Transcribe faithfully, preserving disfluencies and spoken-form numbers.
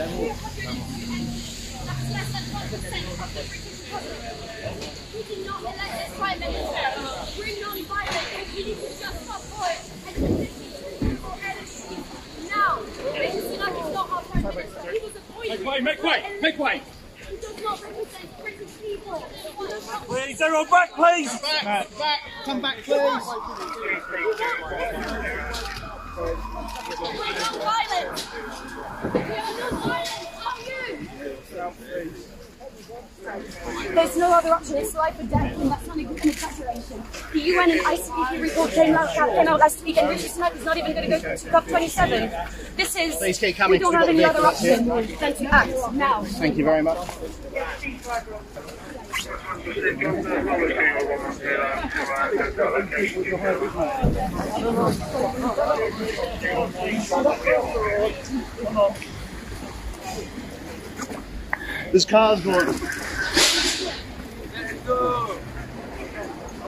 did not elect this Prime Minister. We're non-violent. We need to just stop for it and listen for energy now. Rishi Sunak is not our Prime Minister. He was appointed. Make way, make way, make way. He does not represent British people. Please, everyone back, please. Back, back, come back, please. We're non-violent. We are non-violent. Are you? There's no other option. It's life or death, and that's not an exaggeration. The U N and I C P report came out, came out last week, and Rishi Sunak is not even going to go to COP twenty-seven. This is, Please keep coming. we don't have any other option than to act now. Thank you very much. There's cars going. Let's go.